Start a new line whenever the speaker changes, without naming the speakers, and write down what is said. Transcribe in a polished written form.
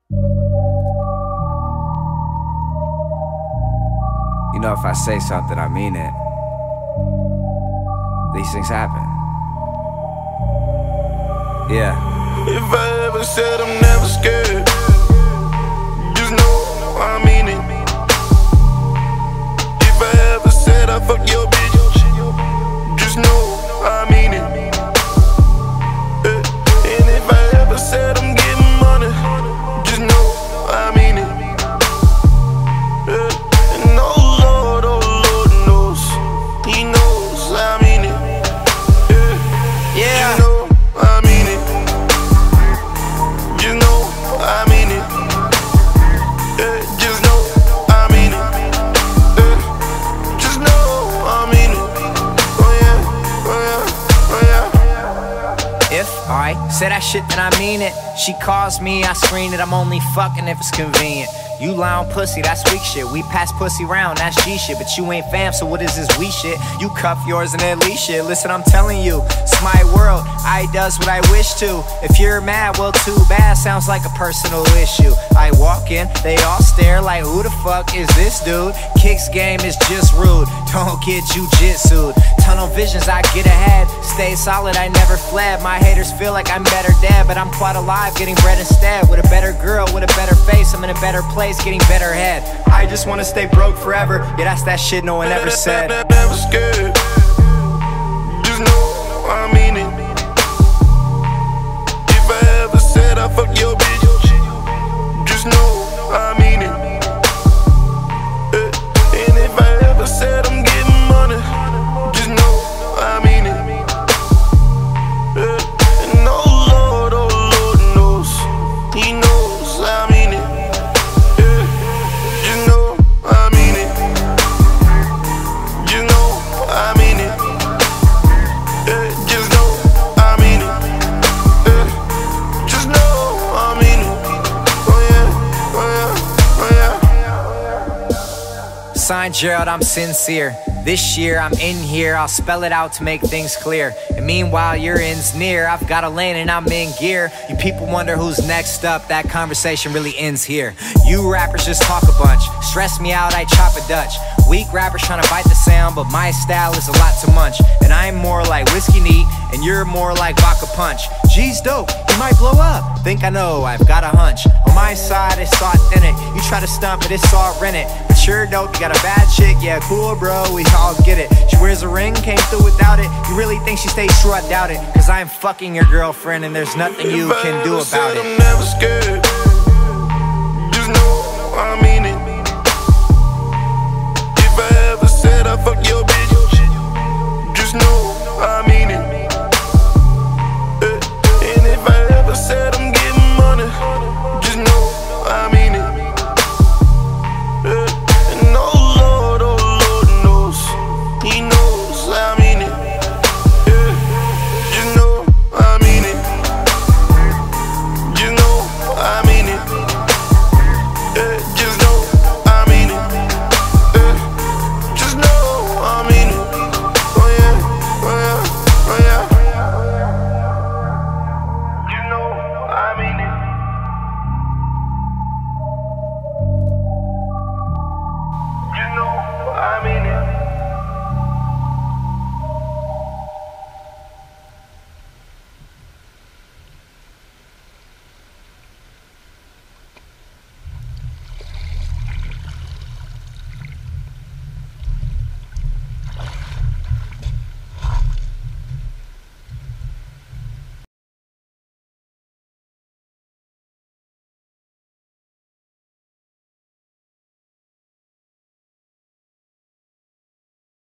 You know, if I say something, I mean it. These things happen. Yeah.
If I ever said I'm never scared, just know I mean it. If I ever said I fuck your bitch, just know I mean it. And if I ever said I'm getting money, just know I mean it. And oh Lord knows, He knows I mean it.
Yeah.
You know I mean it. You know I mean it. Just know I mean it. Just know I mean it. Oh yeah, oh yeah, oh yeah.
If I say that shit, then I mean it. She calls me, I screen it. I'm only fucking if it's convenient. You lie on pussy, that's weak shit. We pass pussy round, that's G shit. But you ain't fam, so what is this we shit? You cuff yours and then leave shit. Listen, I'm telling you, it's my world. I does what I wish to. If you're mad, well, too bad. Sounds like a personal issue. I walk in, they all stare like, who the fuck is this dude? Kicks game is just rude. Don't get jujitsu'd. Tunnel visions, I get ahead. Stay solid, I never fled. My haters feel like I'm better dead, but I'm quite alive, getting bread instead. With a better girl, with a better face, I'm in a better place, getting better head. I just wanna stay broke forever. Yeah, that's that shit no one ever said.
Never scared. Just know I mean it. If I ever said I fuck your bitch, just know I mean it. And if I ever said I'm getting money, just know I mean it. And oh Lord knows, He knows I mean it. You know I mean it. You know I mean it. Just know I mean it. Just know I mean it. Oh yeah, oh yeah, oh yeah.
Signed Gerald, I'm sincere. This year I'm in here, I'll spell it out to make things clear. And meanwhile your end's near, I've got a lane and I'm in gear. You people wonder who's next up, that conversation really ends here. You rappers just talk a bunch, stress me out, I chop a Dutch. Weak rappers trying to bite the sound, but my style is a lot to munch. And I'm more like whiskey neat, and you're more like vodka punch. G's dope, you might blow up. Think I know, I've got a hunch. On my side, it's so authentic. You try to stunt, but it's all rented. But you're dope, you got a bad chick, yeah, cool bro, we all get it. She wears a ring, came through without it. You really think she stays true? I doubt it. Cause I'm fucking your girlfriend, and there's nothing you can do about it.
I'm never scared. Just know I mean it.